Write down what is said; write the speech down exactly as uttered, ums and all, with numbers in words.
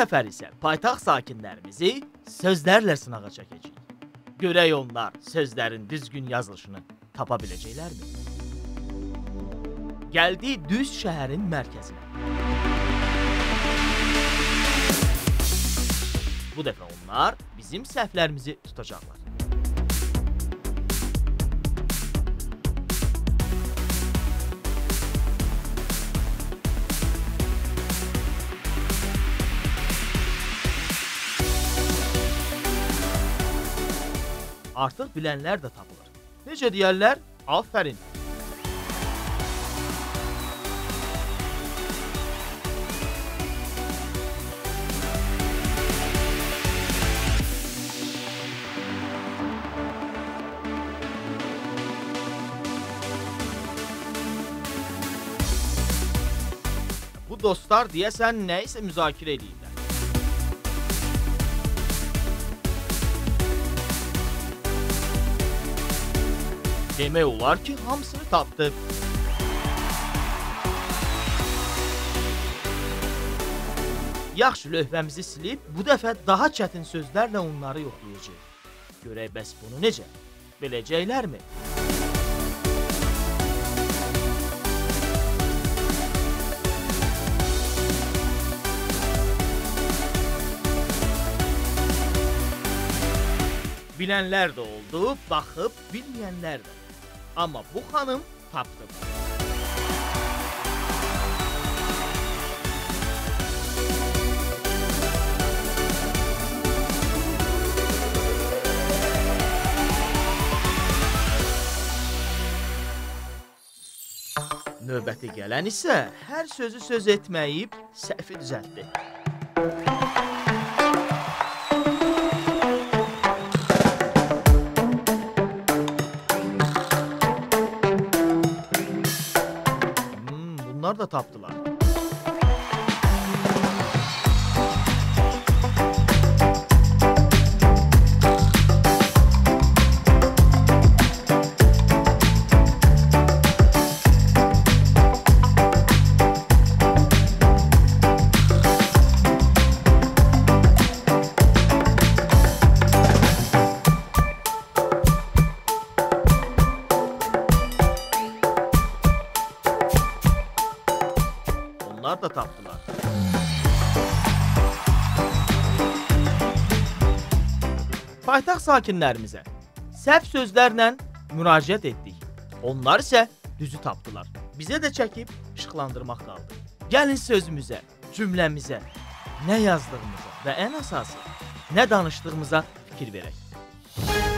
səfər isə paytaxt sakinlərimizi sözlərlə sınağa çəkəcəyik. Görək onlar sözlərin düzgün yazılışını tapa biləcəklərmi? Gəldi düz şəhərin mərkəzinə. Bu dəfə onlar bizim səhvlərimizi tutacaqlar. Artıq bilənlər də tapılır. Necə deyərlər? Afərin. Bu dostlar deyəsən nə isə müzakirə edirlər. Demək olar ki, hamısını tapdı. Yaxşı, lövhəmizi silib, bu dəfə daha çətin sözlərlə onları yoxlayacaq. Görək bəs bunu necə? Biləcəklərmi? Bilənlər də oldu, baxıb bilməyənlər də. Amma bu xanım tapdı. Növbəti gələn isə hər sözü söz etməyib səhvi düzəltdi. Bunlar da tapdılar. Onlar da tapdılar. Paytaxt sakinlərimizə səhv sözlərlə müraciət etdik. Onlar isə düzü tapdılar. Bizə də çəkib işıqlandırmaq qaldı. Gəlin sözümüzə, cümləmizə, nə yazdığımıza və ən əsası, nə danışdığımıza fikir verək.